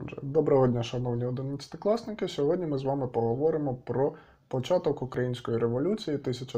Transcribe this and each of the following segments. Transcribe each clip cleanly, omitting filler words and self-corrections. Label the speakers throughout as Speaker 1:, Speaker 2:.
Speaker 1: Доброго дня, шановні одинадцятикласники. Сьогодні ми з вами поговоримо про початок Української революції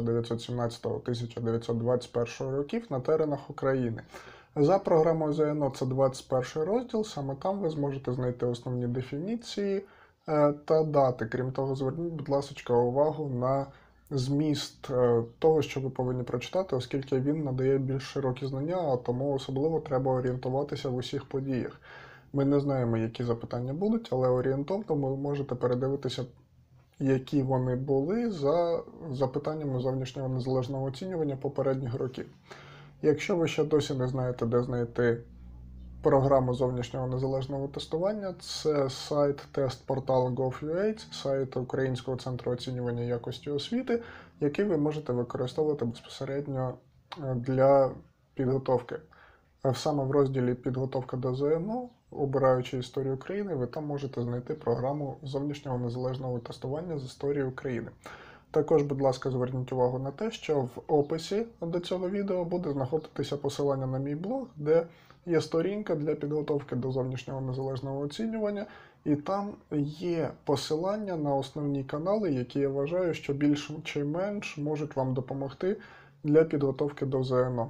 Speaker 1: 1917-1921 років на теренах України. За програмою ЗНО це 21 розділ, саме там ви зможете знайти основні дефініції та дати. Крім того, зверніть, будь ласка, увагу на зміст того, що ви повинні прочитати, оскільки він надає більш широкі знання, а тому особливо треба орієнтуватися в усіх подіях. Ми не знаємо, які запитання будуть, але орієнтовно ви можете передивитися, які вони були за запитаннями зовнішнього незалежного оцінювання попередніх років. Якщо ви ще досі не знаєте, де знайти програму зовнішнього незалежного тестування, це сайт testportal.gov.ua, це сайт Українського центру оцінювання якості освіти, який ви можете використовувати безпосередньо для підготовки. Саме в розділі «Підготовка до ЗНО», обираючи історію України, ви там можете знайти програму зовнішнього незалежного тестування з історії України. Також, будь ласка, зверніть увагу на те, що в описі до цього відео буде знаходитися посилання на мій блог, де є сторінка для підготовки до зовнішнього незалежного оцінювання, і там є посилання на основні канали, які я вважаю, що більш чи менш можуть вам допомогти для підготовки до ЗНО.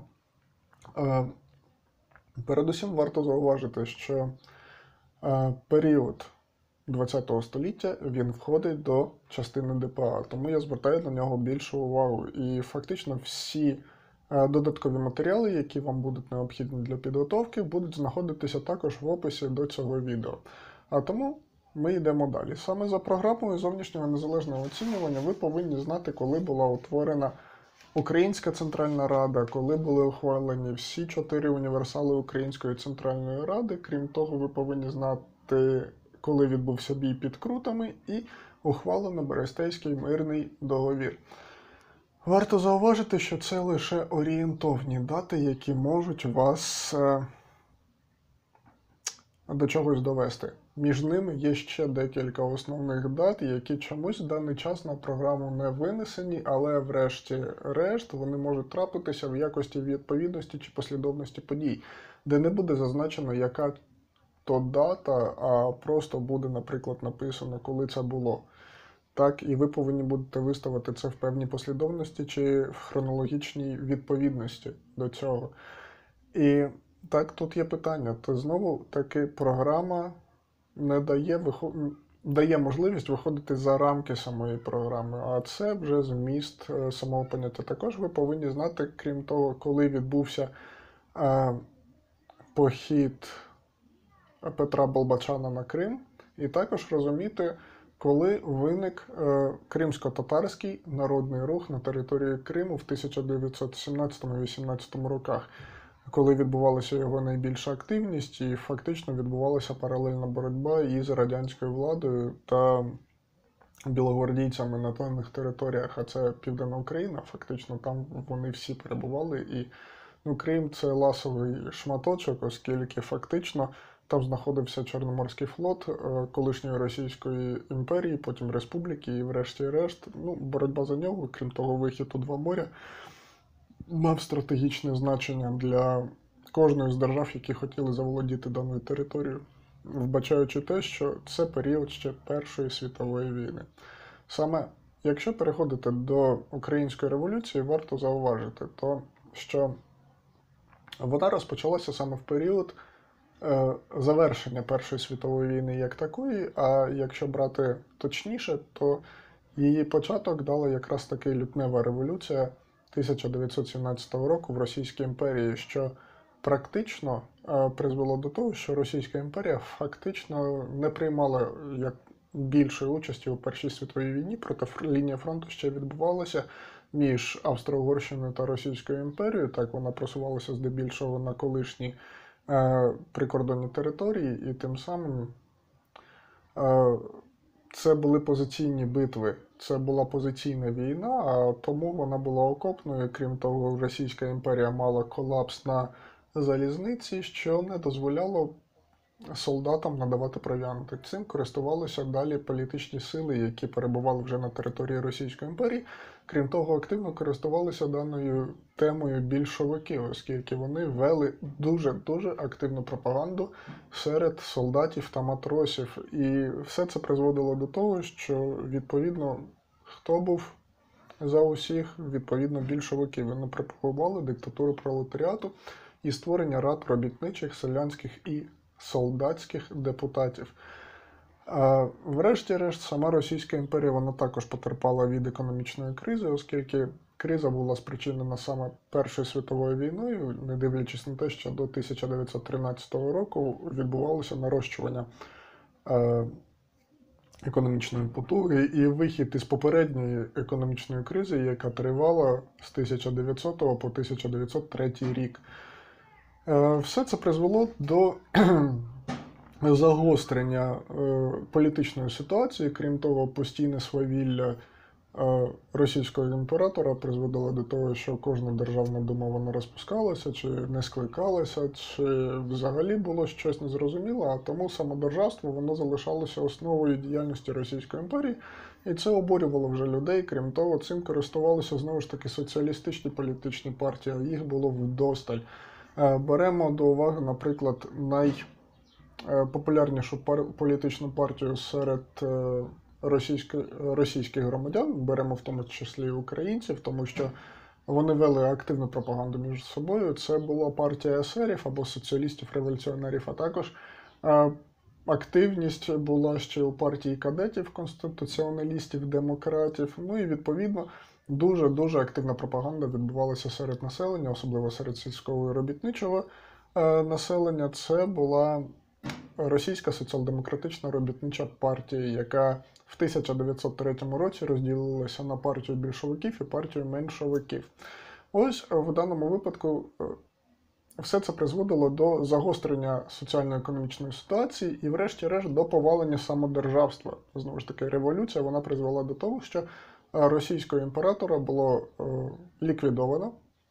Speaker 1: Передусім варто зауважити, що період ХХ століття він входить до частини ДПА, тому я звертаю на нього більшу увагу. І фактично всі додаткові матеріали, які вам будуть необхідні для підготовки, будуть знаходитися також в описі до цього відео. А тому ми йдемо далі. Саме за програмою зовнішнього незалежного оцінювання ви повинні знати, коли була утворена Українська Центральна Рада, коли були ухвалені всі 4 універсали Української Центральної Ради. Крім того, ви повинні знати, коли відбувся бій під Крутами і ухвалено Берестейський мирний договір. Варто зауважити, що це лише орієнтовні дати, які можуть вас до чогось довести. Між ними є ще декілька основних дат, які чомусь в даний час на програму не винесені, але врешті-решт вони можуть трапитися в якості відповідності чи послідовності подій, де не буде зазначено, яка то дата, а просто буде, наприклад, написано, коли це було. Так, і ви повинні будете виставити це в певній послідовності чи в хронологічній відповідності до цього. І так, тут є питання. То знову-таки програма не дає можливість виходити за рамки самої програми, а це вже зміст самого поняття. Також ви повинні знати, крім того, коли відбувся похід Петра Болбочана на Крим, і також розуміти, коли виник Кримсько-татарський народний рух на території Криму в 1917-18 роках, коли відбувалася його найбільша активність і фактично відбувалася паралельна боротьба із радянською владою та білогвардійцями на даних територіях, а це Південна Україна, фактично там вони всі перебували. І Крим – це ласовий шматочок, оскільки фактично там знаходився Чорноморський флот колишньої Російської імперії, потім Республіки і врешті-решт. Боротьба за нього, крім того, вихід у два моря, мав стратегічне значення для кожної з держав, які хотіли заволодіти даною територією, вбачаючи те, що це період ще Першої світової війни. Саме, якщо переходити до Української революції, варто зауважити, що вона розпочалася саме в період завершення Першої світової війни як такої, а якщо брати точніше, то її початок дала якраз таки лютнева революція 1917 року в Російській імперії, що практично призвело до того, що Російська імперія фактично не приймала як більшої участі у Першій світовій війні, проте лінія фронту ще відбувалася між Австро-Угорщиною та Російською імперією. Так, вона просувалася здебільшого на колишні прикордонні території, і тим самим це були позиційні битви, це була позиційна війна, а тому вона була окопною. Крім того, Російська імперія мала колапс на залізниці, що не дозволяло солдатам надавати провіанти. Цим користувалися далі політичні сили, які перебували вже на території Російської імперії. Крім того, активно користувалися даною темою більшовики, оскільки вони вели дуже-дуже активну пропаганду серед солдатів та матросів. І все це призводило до того, що, відповідно, хто був за усіх, відповідно, більшовики. Вони пропагували диктатуру пролетаріату і створення рад робітничих, селянських і солдатських депутатів. Врешті-решт, сама Російська імперія вона також потерпала від економічної кризи, оскільки криза була спричинена саме Першою світовою війною, не дивлячись на те, що до 1913 року відбувалося нарощування економічної потуги і вихід із попередньої економічної кризи, яка тривала з 1900 по 1903 рік. Все це призвело до загострення політичної ситуації. Крім того, постійне свавілля російського імператора призводило до того, що кожна державна дума вона розпускалася, чи не скликалася, чи взагалі було щось незрозуміле, а тому самодержавство воно залишалося основою діяльності Російської імперії, і це обурювало вже людей. Крім того, цим користувалися знову ж таки соціалістичні політичні партії, а їх було вдосталь. Беремо до уваги, наприклад, найпопулярнішу політичну партію серед російських громадян, беремо в тому числі і українців, тому що вони вели активну пропаганду між собою. Це була партія есерів або соціалістів-революціонерів, а також активність була ще у партії кадетів, конституціоналістів, демократів. Ну і відповідно дуже активна пропаганда відбувалася серед населення, особливо серед сільського і робітничого населення. Це була Російська соціал-демократична робітнича партія, яка в 1903 році розділилася на партію більшовиків і партію меншовиків. Ось в даному випадку все це призводило до загострення соціально-економічної ситуації і, врешті-решт, до повалення самодержавства. Знову ж таки, революція вона призвела до того, що російського імператора було ліквідовано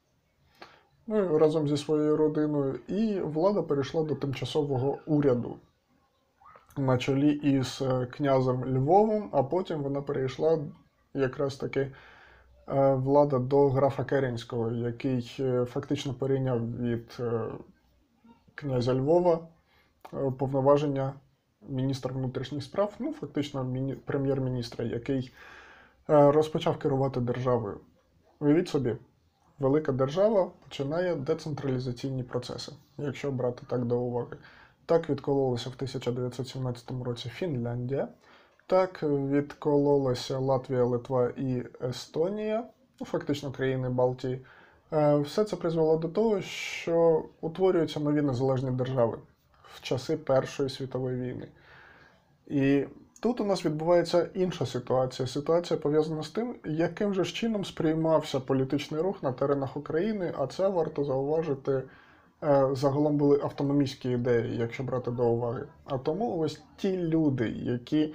Speaker 1: разом зі своєю родиною, і влада перейшла до тимчасового уряду на чолі із князем Львовом, а потім вона перейшла якраз таки влада до графа Керенського, який фактично перейняв від князя Львова повноваження міністра внутрішніх справ, фактично прем'єр-міністра, який розпочав керувати державою. Уявіть собі, велика держава починає децентралізаційні процеси, якщо брати так до уваги. Так відкололася в 1917 році Фінляндія, так відкололася Латвія, Литва і Естонія, фактично країни Балтії. Все це призвело до того, що утворюються нові незалежні держави в часи Першої світової війни. І тут у нас відбувається інша ситуація. Ситуація пов'язана з тим, яким же чином сприймався політичний рух на теренах України, а це, варто зауважити, загалом були автономістські ідеї, якщо брати до уваги. А тому ось ті люди, які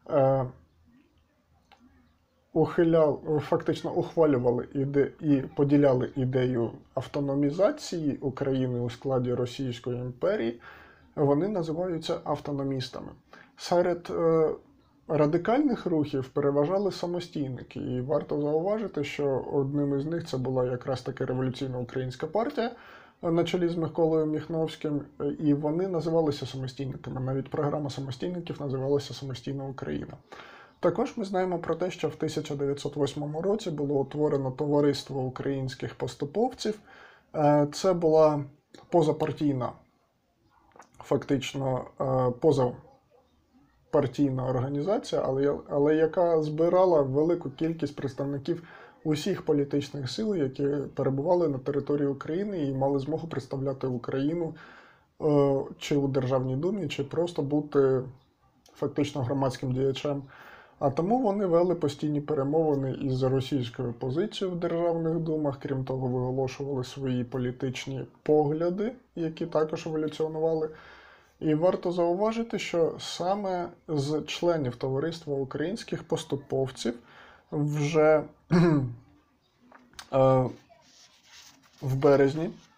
Speaker 1: фактично ухвалювали і поділяли ідею автономізації України у складі Російської імперії, вони називаються автономістами. Серед радикальних рухів переважали самостійники. І варто зауважити, що одним із них це була якраз таки революційна українська партія на чолі з Миколою Міхновським, і вони називалися самостійниками. Навіть програма самостійників називалася «Самостійна Україна». Також ми знаємо про те, що в 1908 році було утворено Товариство українських поступовців. Це була позапартійна, фактично позапартійна організація, але яка збирала велику кількість представників усіх політичних сил, які перебували на території України і мали змогу представляти Україну чи у Державній Думі, чи просто бути фактично громадським діячем. А тому вони вели постійні перемовини із російською позицією в Державних Думах, крім того, виголошували свої політичні погляди, які також еволюціонували. І варто зауважити, що саме з членів Товариства українських поступовців вже в березні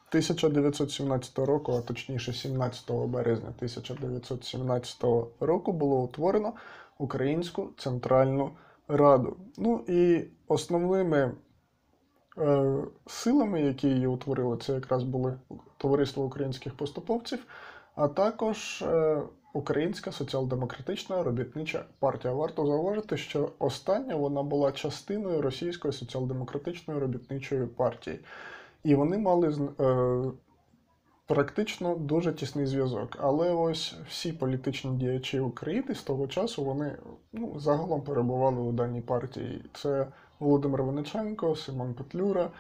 Speaker 1: 1917 року, а точніше 17 березня 1917 року було утворено Українську Центральну Раду. Ну і основними силами, які її утворили, це якраз були Товариство українських поступовців, а також Українська соціал-демократична робітнича партія. Варто зауважити, що остання вона була частиною Російської соціал-демократичної робітничої партії. І вони мали практично дуже тісний зв'язок. Але ось всі політичні діячі України з того часу, вони загалом перебували у даній партії. Це Володимир Винниченко, Симон Петлюра.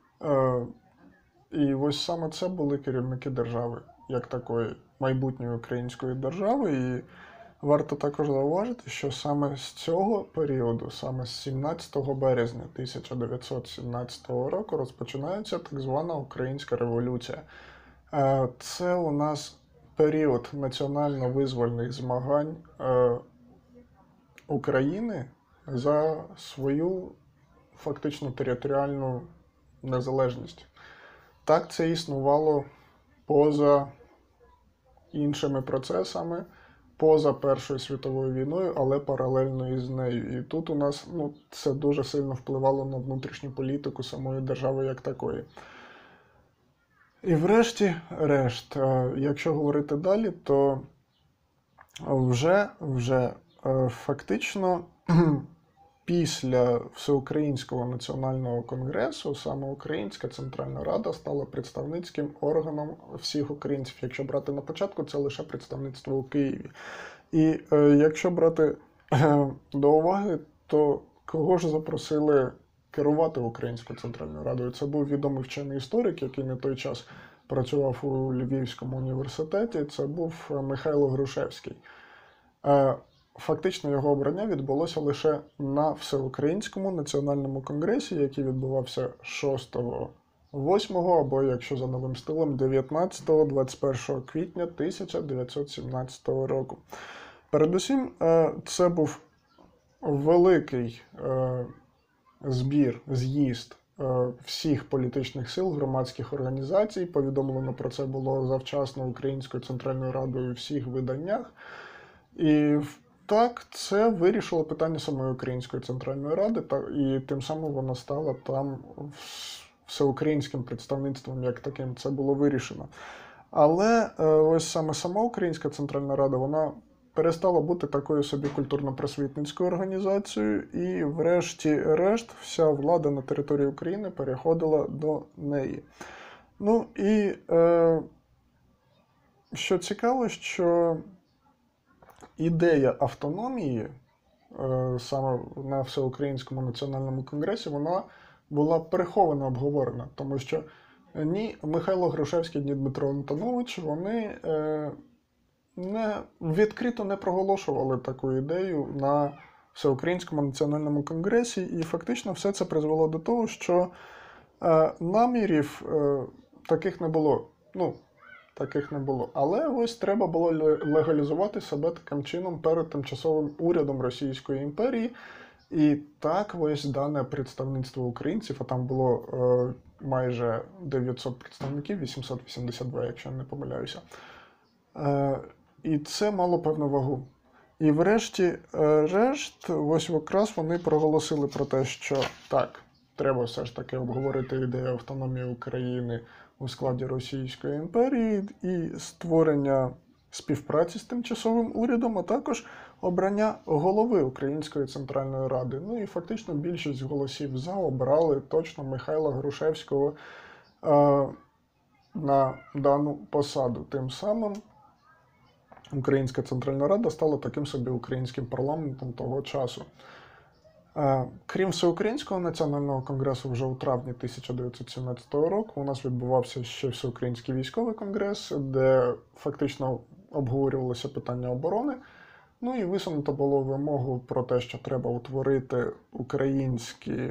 Speaker 1: І ось саме це були керівники держави, як такої майбутньої української держави. І варто також зауважити, що саме з цього періоду, саме з 17 березня 1917 року розпочинається так звана Українська революція. Це у нас період національно-визвольних змагань України за свою фактично територіальну незалежність. Так, це існувало поза іншими процесами, поза Першою світовою війною, але паралельно із нею. І тут у нас це дуже сильно впливало на внутрішню політику самої держави як такої. І врешті-решт, якщо говорити далі, то вже фактично після Всеукраїнського національного конгресу саме Українська Центральна Рада стала представницьким органом всіх українців. Якщо брати на початку, це лише представництво у Києві. І якщо брати до уваги, то кого ж запросили керувати Українською Центральною Радою? Це був відомий вчений історик, який на той час працював у Львівському університеті. Це був Михайло Грушевський. Фактично його обрання відбулося лише на Всеукраїнському національному конгресі, який відбувався 6-8 або, якщо за новим стилем, 19-21 квітня 1917 року. Передусім, це був великий з'їзд всіх політичних сил, громадських організацій. Повідомлено про це було завчасно Українською Центральною Радою у всіх виданнях. І так, це вирішило питання самої Української Центральної Ради, і тим самим вона стала там всеукраїнським представництвом, як таким це було вирішено. Але ось сама Українська Центральна Рада, вона перестала бути такою собі культурно-просвітницькою організацією, і врешті-решт вся влада на території України переходила до неї. Ну і що цікаво, що ідея автономії саме на Всеукраїнському національному конгресі, вона була переховано обговорена, тому що ні Михайло Грушевський, ні Дмитро Антонович, вони відкрито не проголошували таку ідею на Всеукраїнському національному конгресі, і фактично все це призвело до того, що намірів таких не було. Таких не було. Але ось треба було легалізувати себе таким чином перед тимчасовим урядом Російської імперії. І так ось дане представництво українців, а там було майже 900 представників, 882, якщо не помиляюся. І це мало певну вагу. І врешті-решт, ось якраз вони проголосили про те, що так, треба все ж таки обговорити ідею автономії України у складі Російської імперії і створення співпраці з тимчасовим урядом, а також обрання голови Української Центральної Ради. Ну і фактично більшість голосів за обрали точно Михайла Грушевського на дану посаду. Тим самим Українська Центральна Рада стала таким собі українським парламентом того часу. Крім Всеукраїнського національного конгресу, вже у травні 1917 року у нас відбувався ще Всеукраїнський військовий конгрес, де фактично обговорювалося питання оборони. Ну і висунуто було вимогу про те, що треба утворити українські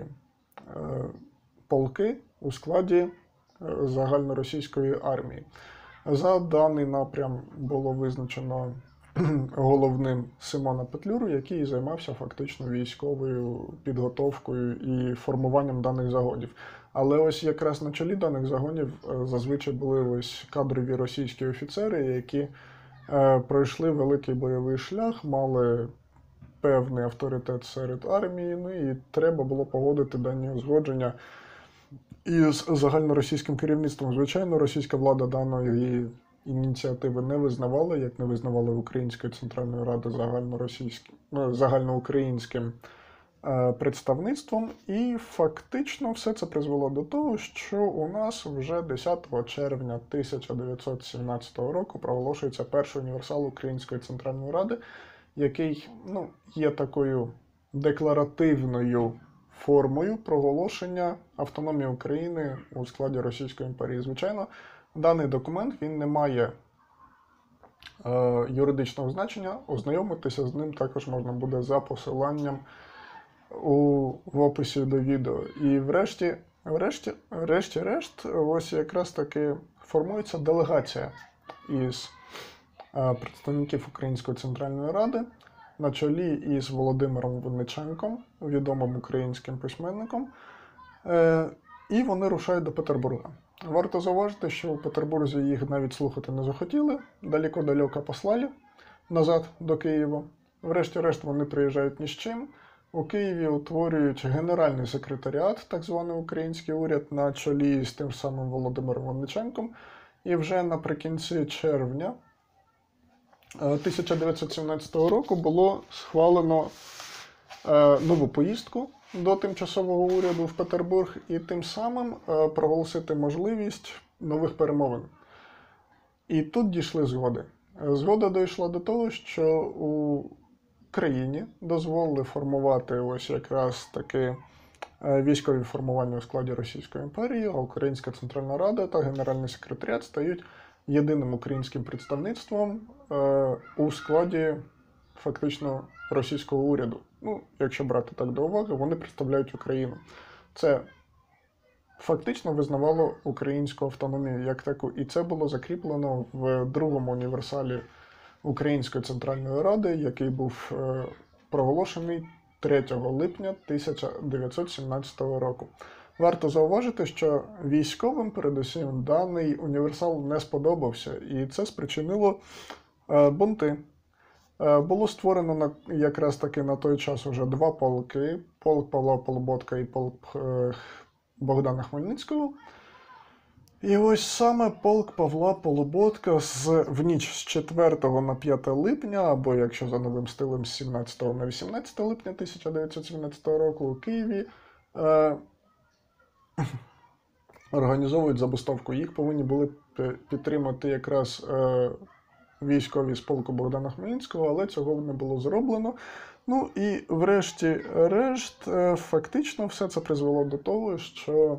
Speaker 1: полки у складі загальноросійської армії. За даний напрям було визначено головним Симона Петлюру, який займався фактично військовою підготовкою і формуванням даних загонів. Але ось якраз на чолі даних загонів зазвичай були ось кадрові російські офіцери, які пройшли великий бойовий шлях, мали певний авторитет серед армії, ну і треба було погодити дані узгодження із загальноросійським керівництвом. Звичайно, російська влада даної ініціативи не визнавала, як не визнавала Української Центральної Ради загальноукраїнським представництвом, і фактично все це призвело до того, що у нас вже 10 червня 1917 року проголошується перший універсал Української Центральної Ради, який є такою декларативною формою проголошення автономії України у складі Російської імперії. Звичайно, даний документ він не має юридичного значення, ознайомитися з ним також можна буде за посиланням в описі до відео. І врешті-решт, ось якраз таки формується делегація із представників Української Центральної Ради на чолі із Володимиром Винниченком, відомим українським письменником, і вони рушають до Петербурга. Варто зауважити, що у Петербурзі їх навіть слухати не захотіли, далеко-далеко послали назад до Києва. Врешті-решт вони приїжджають ні з чим. У Києві утворюють Генеральний секретаріат, так званий український уряд, на чолі з тим самим Володимиром Винниченком. І вже наприкінці червня 1917 року було схвалено нову поїздку до тимчасового уряду в Петербург і тим самим проголосити можливість нових перемовин. І тут дійшли згоди. Згода дійшла до того, що у країні дозволили формувати ось якраз таки військові формування у складі Російської імперії, а Українська Центральна Рада та Генеральний секретаріат стають єдиним українським представництвом у складі фактично російського уряду. Якщо брати так до уваги, вони представляють Україну. Це фактично визнавало українську автономію як таку. І це було закріплено в другому універсалі Української Центральної Ради, який був проголошений 3 липня 1917 року. Варто зауважити, що військовим передусім даний універсал не сподобався, і це спричинило бунти. Було створено якраз таки на той час вже два полки – полк Павла Полуботка і полк Богдана Хмельницького. І ось саме полк Павла Полуботка в ніч з 4 на 5 липня, або якщо за новим стилем з 17 на 18 липня 1917 року у Києві організовують забастовку. Їх повинні були підтримати якраз військові з полку Богдана Хмельницького, але цього не було зроблено. І врешті-решт, фактично все це призвело до того, що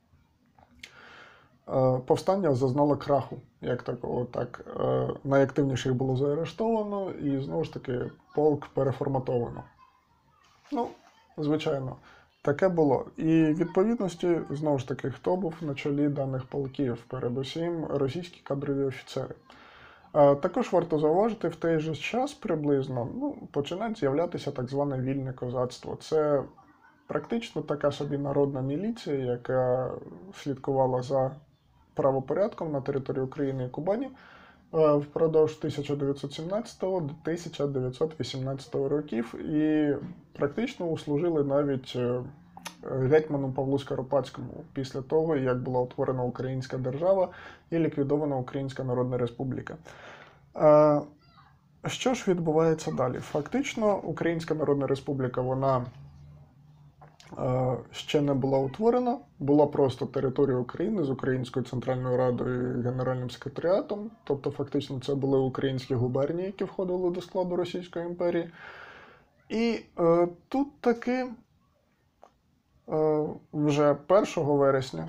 Speaker 1: повстання зазнало краху, як такого. Найактивніших було заарештовано і, знову ж таки, полк переформатовано. Звичайно, таке було. І відповідності, знову ж таки, хто був на чолі даних полків? Передусім, російські кадрові офіцери. Також варто зауважити, в той же час приблизно починає з'являтися так зване вільне козацтво. Це практично така собі народна міліція, яка слідкувала за правопорядком на території України і Кубані впродовж 1917 до 1918 років і практично услужили навіть гетьману Павлу Скоропадському після того, як була утворена Українська держава і ліквідована Українська Народна Республіка. Що ж відбувається далі? Фактично, Українська Народна Республіка, вона ще не була утворена, була просто територія України з Українською Центральною Радою і Генеральним секретаріатом, тобто фактично це були українські губернії, які входили до складу Російської імперії. І тут таки вже 1 вересня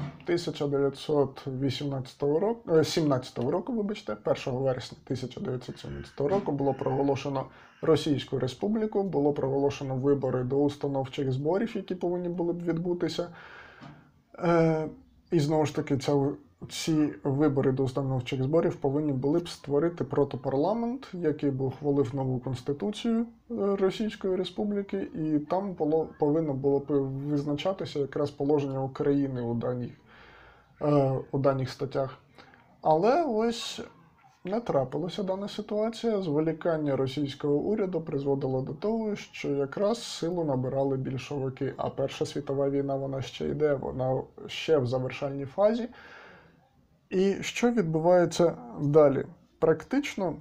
Speaker 1: 1917 року, 1 вересня 1917 року було проголошено Російську Республіку, було проголошено вибори до установчих зборів, які повинні були б відбутися. І знову ж таки, ці вибори до установчих зборів повинні були б створити протопарламент, який би ухвалив нову конституцію Російської Республіки, і там повинно було б визначатися якраз положення України у даних статтях. Але ось не трапилася дана ситуація. Зволікання російського уряду призводило до того, що якраз силу набирали більшовики. А Перша світова війна, вона ще йде, вона ще в завершальній фазі. І що відбувається далі? Практично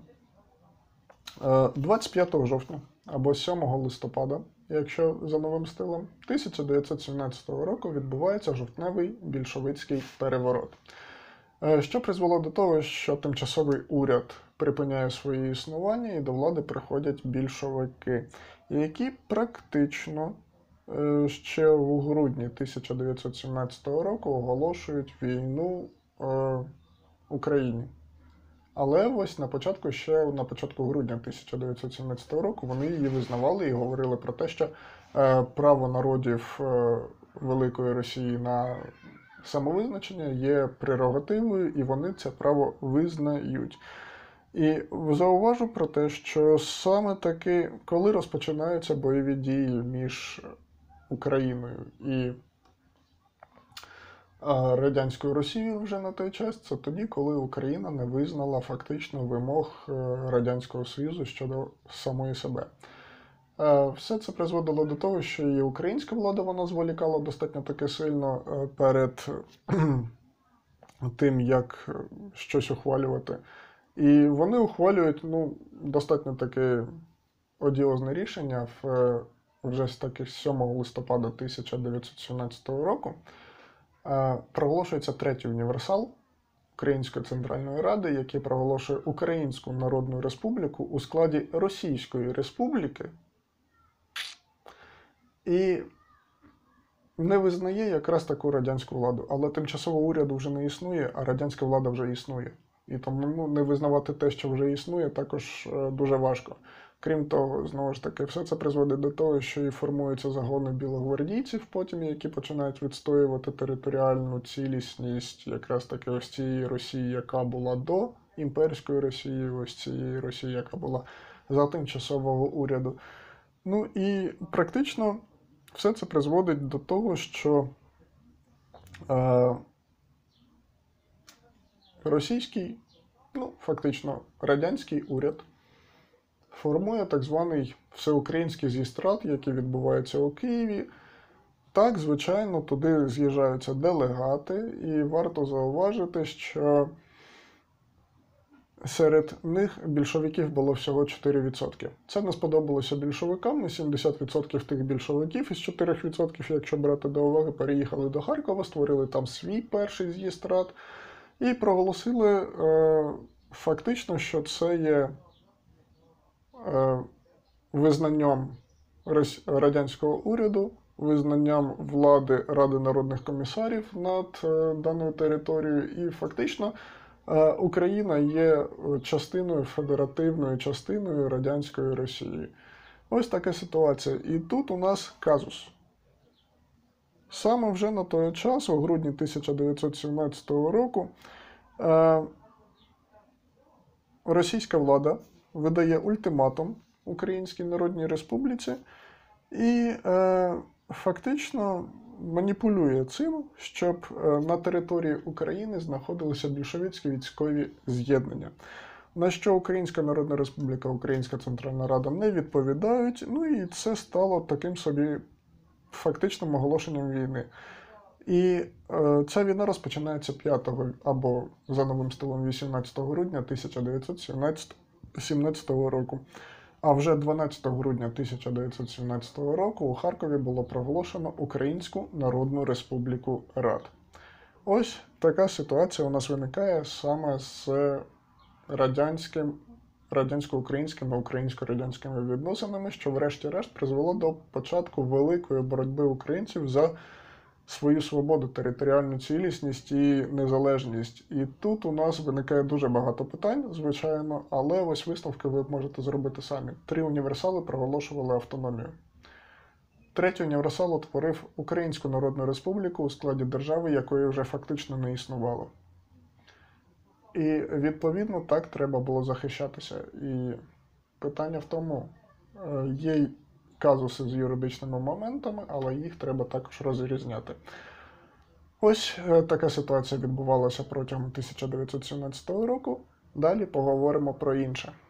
Speaker 1: 25 жовтня або 7 листопада, якщо за новим стилем, 1917 року відбувається жовтневий більшовицький переворот. Що призвело до того, що тимчасовий уряд припиняє своє існування і до влади приходять більшовики, які практично ще у грудні 1917 року оголошують війну Україні. Але ось на початку грудня 1917 року вони її визнавали і говорили про те, що право народів Великої Росії на самовизначення є прерогативою, і вони це право визнають. І зауважу про те, що саме таки, коли розпочинаються бойові дії між Україною і Радянською Росією вже на той час, це тоді, коли Україна не визнала фактично вимог Радянського Союзу щодо самої себе. Все це призводило до того, що і українська влада, вона зволікала достатньо таки сильно перед тим, як щось ухвалювати. І вони ухвалюють достатньо таке одіозне рішення вже з таких 7 листопада 1917 року. Проголошується третій універсал Української Центральної Ради, який проголошує Українську Народну Республіку у складі Російської Республіки і не визнає якраз таку радянську владу. Але тимчасового уряду вже не існує, а радянська влада вже існує. І тому не визнавати те, що вже існує, також дуже важко. Крім того, знову ж таки, все це призводить до того, що і формуються загони білогвардійців потім, які починають відстоювати територіальну цілісність якраз таки ось цієї Росії, яка була до імперської Росії, ось цієї Росії, яка була за тимчасового уряду. Ну і практично все це призводить до того, що російський, фактично радянський уряд формує так званий всеукраїнський з'їзд рад, який відбувається у Києві. Так, звичайно, туди з'їжджаються делегати, і варто зауважити, що серед них більшовиків було всього 4%. Це не сподобалося більшовикам, і 70% тих більшовиків із 4%, якщо брати до уваги, переїхали до Харкова, створили там свій перший з'їзд рад і проголосили фактично, що це є визнанням радянського уряду, визнанням влади Ради народних комісарів над даною територією, і фактично Україна є федеративною частиною радянської Росії. Ось така ситуація. І тут у нас казус. Саме вже на той час, у грудні 1917 року, російська влада видає ультиматум Українській Народній Республіці і фактично маніпулює цим, щоб на території України знаходилися більшовицькі військові з'єднання. На що Українська Народна Республіка, Українська Центральна Рада не відповідають, і це стало таким собі фактичним оголошенням війни. І ця війна розпочинається 5 або за новим стилем 18 грудня 1917 року. А вже 12 грудня 1917 року у Харкові було проголошено Українську Народну Республіку Рад. Ось така ситуація у нас виникає саме з радянсько-українськими, українсько-радянськими відносинами, що врешті-решт призвело до початку великої боротьби українців за свою свободу, територіальну цілісність і незалежність. І тут у нас виникає дуже багато питань, звичайно, але ось висновки ви можете зробити самі. 3 універсали проголошували автономію. 3-й універсал утворив Українську Народну Республіку у складі держави, якої вже фактично не існувало. І, відповідно, так треба було захищатися. І питання в тому, є й казуси з юридичними моментами, але їх треба також розрізняти. Ось така ситуація відбувалася протягом 1917 року. Далі поговоримо про інше.